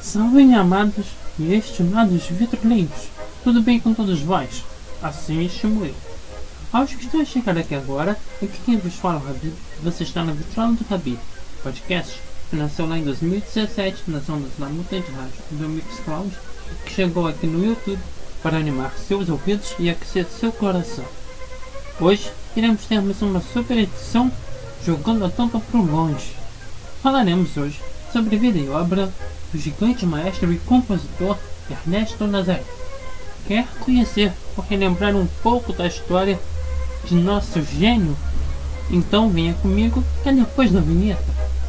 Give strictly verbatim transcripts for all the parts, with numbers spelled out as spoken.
Salve, amados e estimados vitroleiros, tudo bem com todos vós? Assim estimo eu. Aos que estão a chegar aqui agora, aqui quem vos fala é o Rabi, você está na Vitrola do Rabi, podcast que nasceu lá em dois mil e dezessete nas ondas da Mutante Rádio do Mixcloud, que chegou aqui no YouTube para animar seus ouvidos e aquecer seu coração. Hoje iremos ter mais uma super edição jogando a tampa pro longe. Falaremos hoje sobre a vida e obra do gigante maestro e compositor Ernesto Nazaré. Quer conhecer ou relembrar um pouco da história de nosso gênio? Então venha comigo, que é depois da vinheta.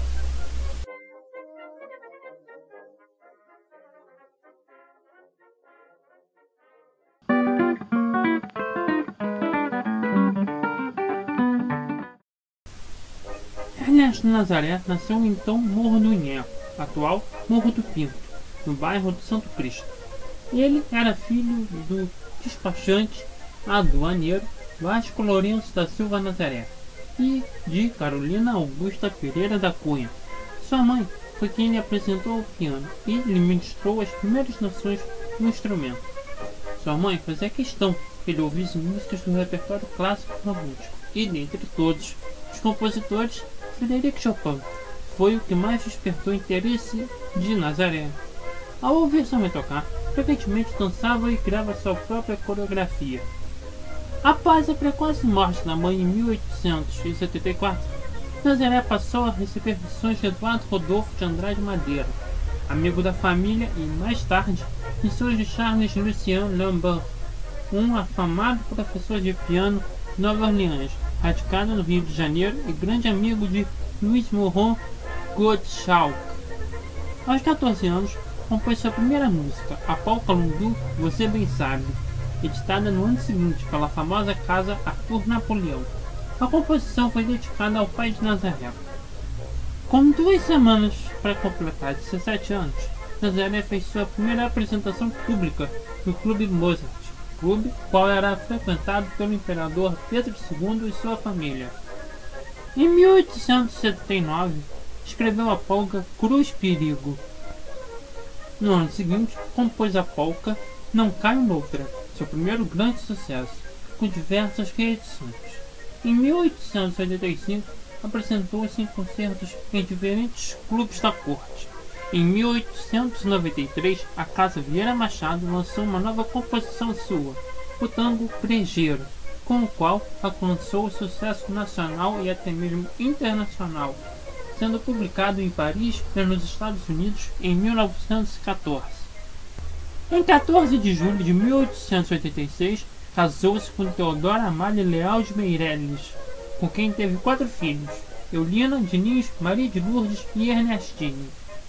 Ernesto Nazaré nasceu em então Morro do Inhé, atual Morro do Pinto, no bairro do Santo Cristo. Ele era filho do despachante aduaneiro Vasco Lourenço da Silva Nazaré e de Carolina Augusta Pereira da Cunha. Sua mãe foi quem lhe apresentou o piano e lhe ministrou as primeiras noções no instrumento. Sua mãe fazia questão que ele ouvisse músicas do repertório clássico romântico e, dentre todos os compositores, Frederic Chopin foi o que mais despertou o interesse de Nazaré. Ao ouvir sua mãe tocar, frequentemente dançava e criava sua própria coreografia. Após a precoce morte da mãe em mil oitocentos e setenta e quatro, Nazaré passou a receber lições de Eduardo Rodolfo de Andrade Madeira, amigo da família, e mais tarde lições de Charles Lucien Lambert, um afamado professor de piano de Nova Orleans, radicado no Rio de Janeiro e grande amigo de Louis Moreau Gottschalk. Aos quatorze anos, compôs sua primeira música, a polca Lundu, Você Bem Sabe, editada no ano seguinte pela famosa casa Arthur Napoleão. A composição foi dedicada ao pai de Nazaré. Com duas semanas para completar dezessete anos, Nazaré fez sua primeira apresentação pública no Clube Mozart, clube qual era frequentado pelo imperador Pedro segundo e sua família. Em mil oitocentos e setenta e nove, escreveu a polca Cruz Perigo. No ano seguinte, compôs a polca Não Caio Noutra, seu primeiro grande sucesso, com diversas reedições. Em mil oitocentos e oitenta e cinco, apresentou-se em concertos em diferentes clubes da corte. Em mil oitocentos e noventa e três, a Casa Vieira Machado lançou uma nova composição sua, o tango Brejeiro, com o qual alcançou sucesso nacional e até mesmo internacional, sendo publicado em Paris e nos Estados Unidos em mil novecentos e quatorze. Em quatorze de julho de mil oitocentos e oitenta e seis, casou-se com Teodora Amália Leal de Meirelles, com quem teve quatro filhos, Eulina, Diniz, Maria de Lourdes e Ernestine.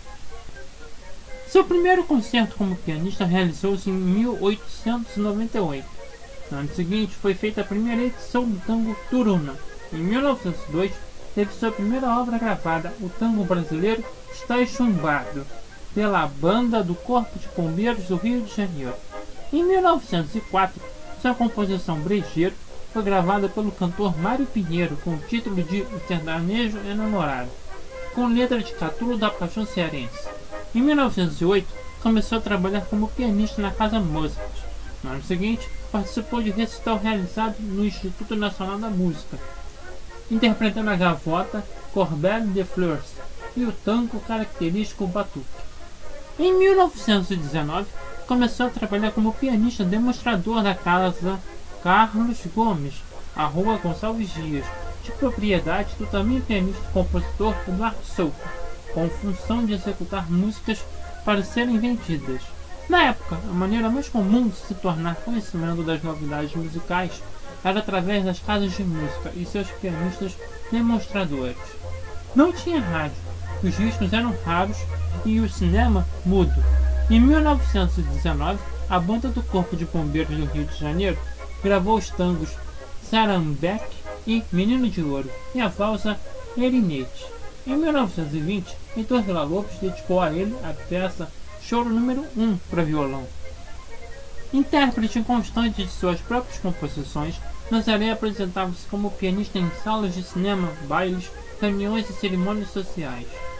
Seu primeiro concerto como pianista realizou-se em mil oitocentos e noventa e oito. No ano seguinte, foi feita a primeira edição do tango Turuna. Em mil novecentos e dois, teve sua primeira obra gravada, o tango brasileiro Está Chumbado, pela Banda do Corpo de Bombeiros do Rio de Janeiro. Em mil novecentos e quatro, sua composição Brejeiro foi gravada pelo cantor Mário Pinheiro com o título de O Sertanejo Enamorado, com letra de Catulo da Paixão Cearense. Em mil novecentos e oito, começou a trabalhar como pianista na Casa Mozart. No ano seguinte, participou de recital realizado no Instituto Nacional da Música, interpretando a gavota Corbeille de Fleurs e o tango característico Batuque. Em mil novecentos e dezenove, começou a trabalhar como pianista demonstrador da Casa Carlos Gomes, a Rua Gonçalves Dias, de propriedade do também pianista e compositor Eduardo Souto, com função de executar músicas para serem vendidas. Na época, a maneira mais comum de se tornar conhecimento das novidades musicais era através das casas de música e seus pianistas demonstradores. Não tinha rádio, os discos eram raros e o cinema mudo. Em mil novecentos e dezenove, a Banda do Corpo de Bombeiros do Rio de Janeiro gravou os tangos Sarambeque e Menino de Ouro e a valsa Erinete. Em mil novecentos e vinte, Heitor Villa-Lobos dedicou a ele a peça Choro número um para violão. Intérprete constante de suas próprias composições, Nazaré apresentava-se como pianista em salas de cinema, bailes, reuniões e cerimônias sociais.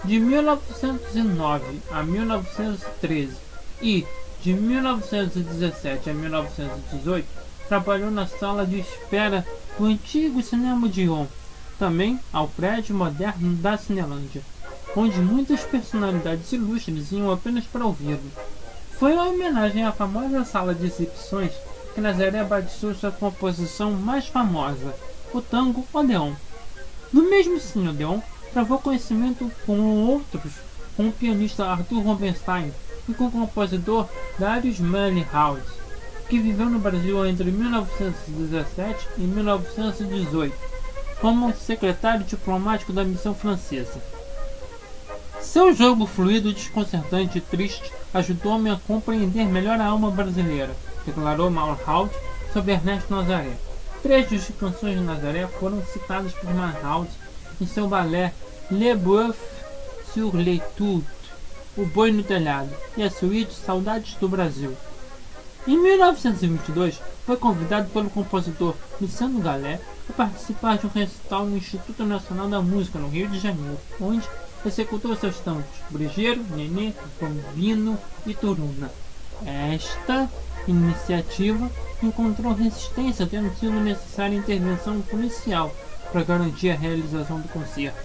De mil novecentos e nove a mil novecentos e treze e de mil novecentos e dezessete a mil novecentos e dezoito, trabalhou na sala de espera do antigo Cinema Odeon, também ao prédio moderno da Cinelândia, onde muitas personalidades ilustres iam apenas para ouvi-lo. Foi uma homenagem à famosa sala de exibições que Nazaré batizou sua composição mais famosa, o tango Odeon. No mesmo Cine Odeon, travou conhecimento com outros, com o pianista Arthur Rubinstein e com o compositor Darius Milhaud, que viveu no Brasil entre mil novecentos e dezessete e mil novecentos e dezoito, como secretário diplomático da missão francesa. Seu jogo fluido, desconcertante e triste ajudou-me a compreender melhor a alma brasileira, declarou Milhaud sobre Ernesto Nazaré. Trechos de canções de Nazaré foram citados por Milhaud em seu balé Le Boeuf sur les Tours, O Boi no Telhado, e a suíte Saudades do Brasil. Em mil novecentos e vinte e dois, foi convidado pelo compositor Luciano Galé a participar de um recital no Instituto Nacional da Música, no Rio de Janeiro, onde executou seus tangos Brejeiro, Nenê, Bambino e Turuna. Esta iniciativa encontrou resistência, tendo sido necessária intervenção policial para garantir a realização do concerto.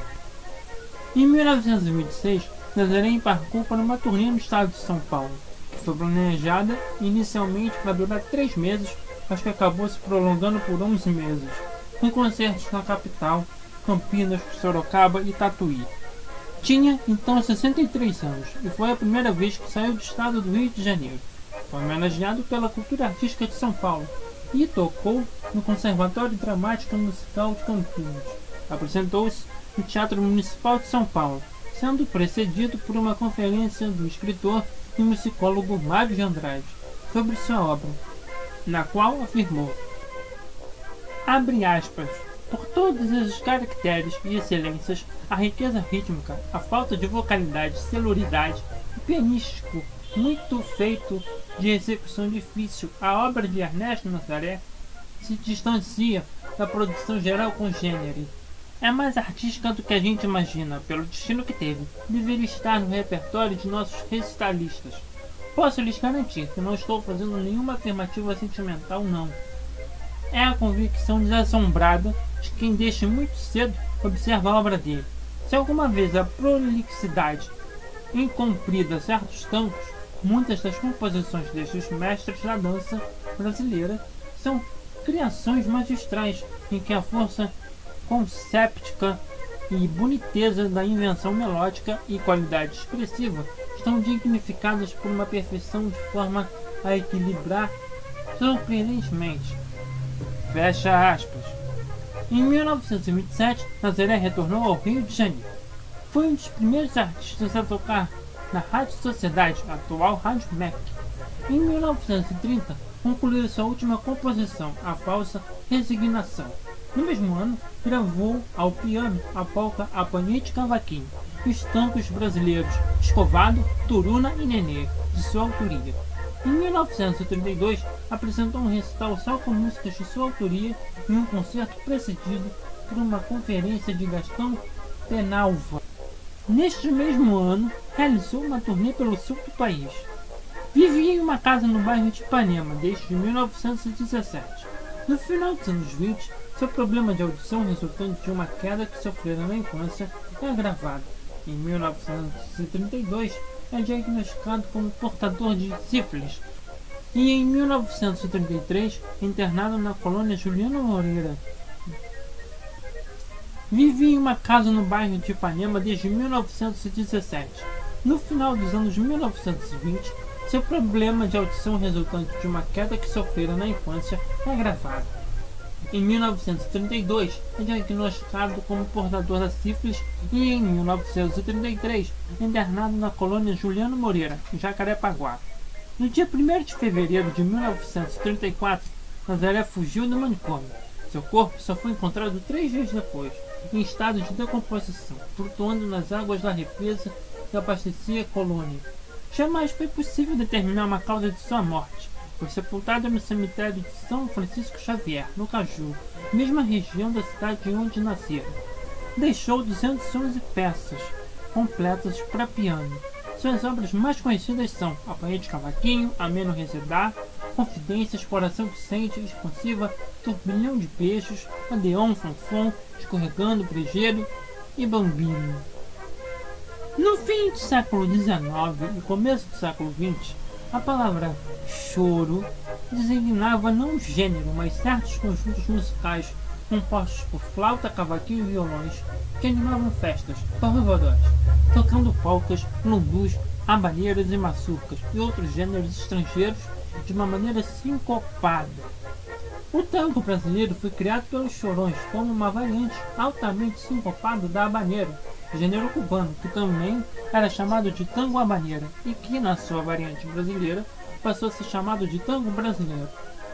Em mil novecentos e vinte e seis, Nazaré embarcou para uma turnê no estado de São Paulo, que foi planejada inicialmente para durar três meses, mas que acabou se prolongando por onze meses, com concertos na capital, Campinas, Sorocaba e Tatuí. Tinha então sessenta e três anos e foi a primeira vez que saiu do estado do Rio de Janeiro. Foi homenageado pela Cultura Artística de São Paulo e tocou no Conservatório Dramático Musical de Campinas. Apresentou-se no Teatro Municipal de São Paulo, sendo precedido por uma conferência do escritor e musicólogo Mário de Andrade sobre sua obra, na qual afirmou, abre aspas, por todos esses caracteres e excelências, a riqueza rítmica, a falta de vocalidade, celuridade, o pianístico muito feito de execução difícil, a obra de Ernesto Nazaré se distancia da produção geral congênere. É mais artística do que a gente imagina, pelo destino que teve. Deveria estar no repertório de nossos recitalistas. Posso lhes garantir que não estou fazendo nenhuma afirmativa sentimental, não. É a convicção desassombrada de quem desde muito cedo observa a obra dele. Se alguma vez a prolixidade incumprida certos tangos, muitas das composições destes mestres da dança brasileira são criações magistrais em que a força concéptica e boniteza da invenção melódica e qualidade expressiva estão dignificadas por uma perfeição de forma a equilibrar surpreendentemente. Fecha aspas. Em mil novecentos e vinte e sete, Nazaré retornou ao Rio de Janeiro. Foi um dos primeiros artistas a tocar na Rádio Sociedade, atual Rádio M E C. Em mil novecentos e trinta, concluiu sua última composição, a falsa Resignação. No mesmo ano, gravou ao piano a polca Apanhite Cavaquinho e os tangos brasileiros Escovado, Turuna e Nenê, de sua autoria. Em mil novecentos e trinta e dois, apresentou um recital só com músicas de sua autoria em um concerto precedido por uma conferência de Gastão Penalva. Neste mesmo ano, realizou uma turnê pelo sul do país. Vivia em uma casa no bairro de Ipanema desde mil novecentos e dezessete. No final dos anos vinte, seu problema de audição resultante de uma queda que sofrera na infância é agravado. Em mil novecentos e trinta e dois, é diagnosticado como portador de sífilis e em mil novecentos e trinta e três, internado na colônia Juliano Moreira. Vivia em uma casa no bairro de Ipanema desde mil novecentos e dezessete. No final dos anos mil novecentos e vinte, seu problema de audição resultante de uma queda que sofrera na infância é agravado. Em mil novecentos e trinta e dois, é diagnosticado como portador da sífilis e em mil novecentos e trinta e três, internado na colônia Juliano Moreira, em Jacarepaguá. No dia primeiro de fevereiro de mil novecentos e trinta e quatro, Nazaré fugiu do manicômio. Seu corpo só foi encontrado três dias depois, em estado de decomposição, flutuando nas águas da represa que abastecia a colônia. Jamais foi possível determinar uma causa de sua morte. Foi sepultado no cemitério de São Francisco Xavier, no Caju, mesma região da cidade onde nasceu. Deixou duzentas e onze peças, completas para piano. Suas obras mais conhecidas são Apanhei de Cavaquinho, Ameno Resedar, Confidências, Coração que Sente, Expansiva, Turbilhão de Peixes, Adeon, Fonfon, Escorregando, Brejeiro e Bambino. No fim do século dezenove e começo do século vinte, a palavra choro designava não um gênero, mas certos conjuntos musicais compostos por flauta, cavaquinho e violões que animavam festas, corredores, tocando polcas, lundus, habaneiras e maçurcas e outros gêneros estrangeiros de uma maneira sincopada. O tango brasileiro foi criado pelos chorões como uma variante altamente sincopada da habaneira, gênero cubano que também era chamado de tango habaneira e que, na sua variante brasileira, passou a ser chamado de tango brasileiro.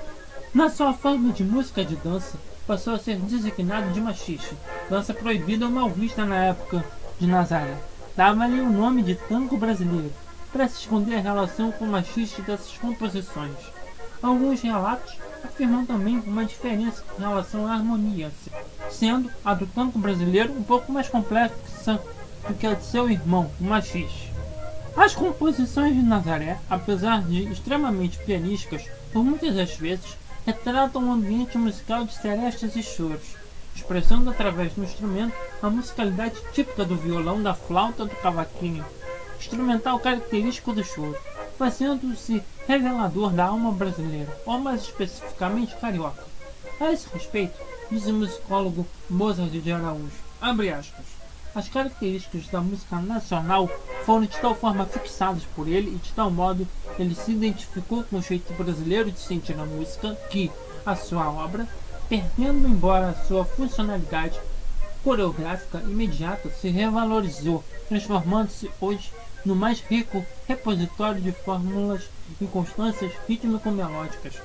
Na sua forma de música de dança, passou a ser designado de machixe, dança proibida ou mal vista na época de Nazaré. Dava-lhe o nome de tango brasileiro, para se esconder a relação com o machixe dessas composições. Alguns relatos afirmam também uma diferença em relação à harmonia, sendo a do tango brasileiro um pouco mais complexa do que a de seu irmão, o machixe. As composições de Nazaré, apesar de extremamente pianísticas, por muitas das vezes retratam um ambiente musical de serestas e choros, expressando através do instrumento a musicalidade típica do violão, da flauta, do cavaquinho, instrumental característico do choro, fazendo-se revelador da alma brasileira, ou mais especificamente carioca. A esse respeito, diz o musicólogo Mozart de Araújo, abre aspas, as características da música nacional foram de tal forma fixadas por ele e de tal modo ele se identificou com o jeito brasileiro de sentir a música que, a sua obra, perdendo embora a sua funcionalidade coreográfica imediata, se revalorizou, transformando-se hoje no mais rico repositório de fórmulas e constâncias rítmico-melódicas,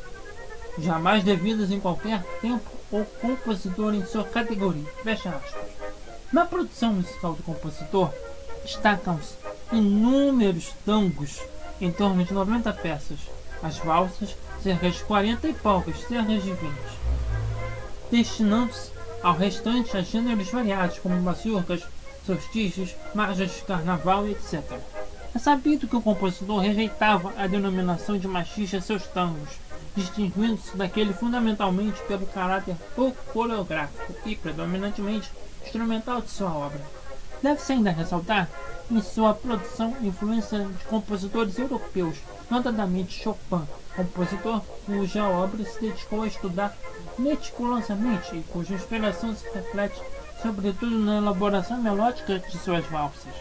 jamais devidas em qualquer tempo ou compositor em sua categoria. Fecha aspas. Na produção musical do compositor, destacam-se inúmeros tangos, em torno de noventa peças, as valsas, cerca de quarenta e polcas, cerca de vinte, destinando-se ao restante a gêneros variados como maçurcas, solstícios, marchas de carnaval e etcétera. É sabido que o compositor rejeitava a denominação de machixe a seus tangos, distinguindo-se daquele fundamentalmente pelo caráter pouco coreográfico e, predominantemente, instrumental de sua obra. Deve-se ainda ressaltar, em sua produção, influência de compositores europeus, notadamente Chopin, compositor cuja obra se dedicou a estudar meticulosamente e cuja inspiração se reflete sobretudo na elaboração melódica de suas valsas.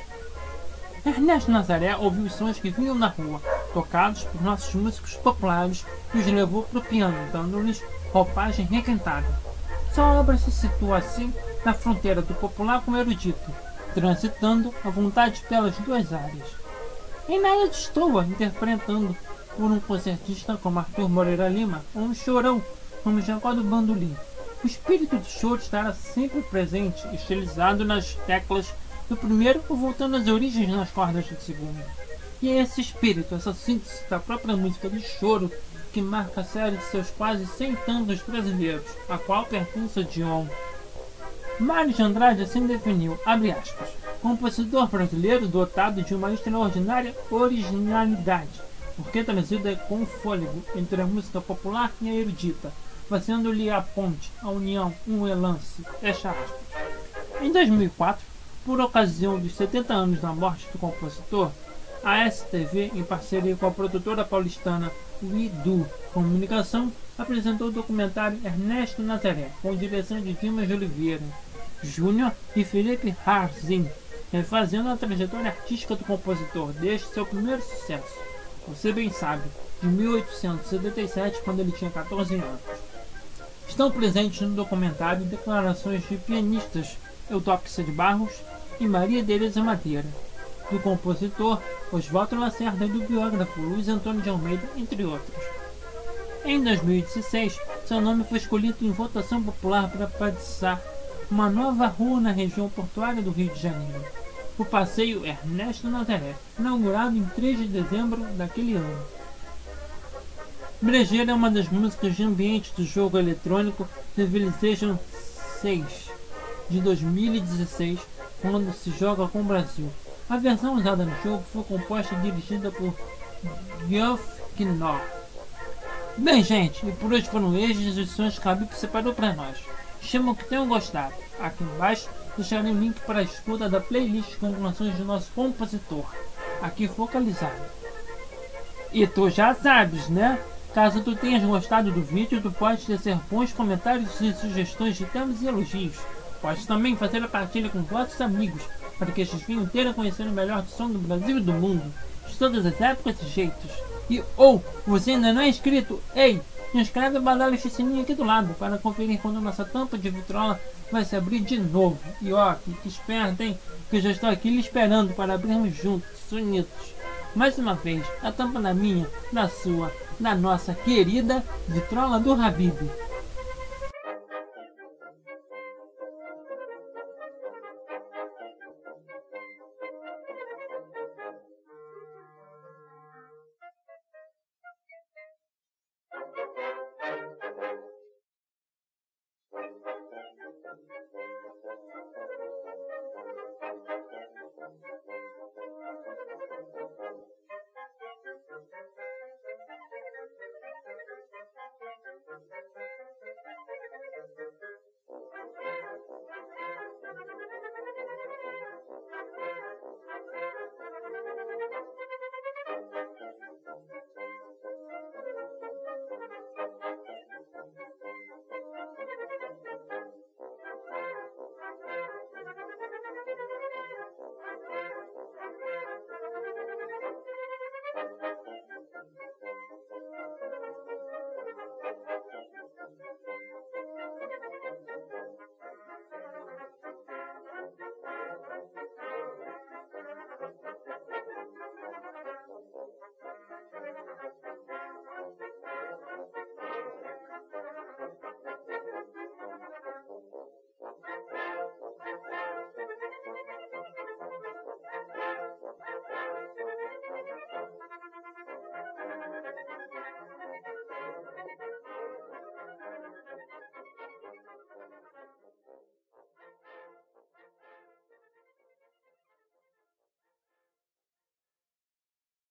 Ernesto Nazaré ouviu os sons que vinham na rua, tocados por nossos músicos populares, e os levou para o piano, dando-lhes roupagem requentada. Sua obra se situa assim na fronteira do popular com o erudito, transitando à vontade pelas duas áreas. Em nada destoa interpretando por um concertista como Arthur Moreira Lima ou um chorão como Jacó do Bandolim. O espírito do choro estará sempre presente, estilizado nas teclas do primeiro ou voltando às origens nas cordas do segundo. E é esse espírito, essa síntese da própria música de choro que marca a série de seus quase cem tangos brasileiros, a qual pertence a Dion. Mário de Andrade assim definiu, abre aspas, compositor brasileiro dotado de uma extraordinária originalidade, porque trazida com fôlego entre a música popular e a erudita, fazendo-lhe a ponte, a união, um relance, fecha aspas. Em dois mil e quatro, por ocasião dos setenta anos da morte do compositor, a S T V, em parceria com a produtora paulistana Uidu Comunicação, apresentou o documentário Ernesto Nazaré, com direção de Dimas de Oliveira Júnior e Felipe Harzin, refazendo a trajetória artística do compositor desde seu primeiro sucesso, Você Bem Sabe, de mil oitocentos e setenta e sete, quando ele tinha quatorze anos. Estão presentes no documentário declarações de pianistas Eutóxia de Barros e Maria Tereza Madeira, do compositor Oswaldo Lacerda e do biógrafo Luiz Antônio de Almeida, entre outros. Em dois mil e dezesseis, seu nome foi escolhido em votação popular para batizar uma nova rua na região portuária do Rio de Janeiro, o Passeio Ernesto Nazaré, inaugurado em três de dezembro daquele ano. Brejeiro é uma das músicas de ambiente do jogo eletrônico Civilization seis, de dois mil e dezesseis, quando se joga com o Brasil, A versão usada no jogo foi composta e dirigida por Geoff Keighley. Bem, gente, e por hoje foram estes os sons que a Bíblia separou para nós. Espero que tenham gostado. Aqui embaixo deixarei o link para a escuta da playlist com canções do nosso compositor, aqui focalizado. E tu já sabes, né? Caso tu tenhas gostado do vídeo, tu pode tecer bons comentários e sugestões de temas e elogios. Pode também fazer a partilha com vossos amigos, para que estes venham ter a conhecer o melhor do som do Brasil e do mundo, de todas as épocas e jeitos. E ou, você ainda não é inscrito? Ei, se inscreve e badala este sininho aqui do lado, para conferir quando nossa tampa de vitrola vai se abrir de novo. E ó, que esperto, hein? Que eu já estou aqui lhe esperando para abrirmos juntos, unidos. Mais uma vez, a tampa da minha, da sua, da nossa querida vitrola do Habib.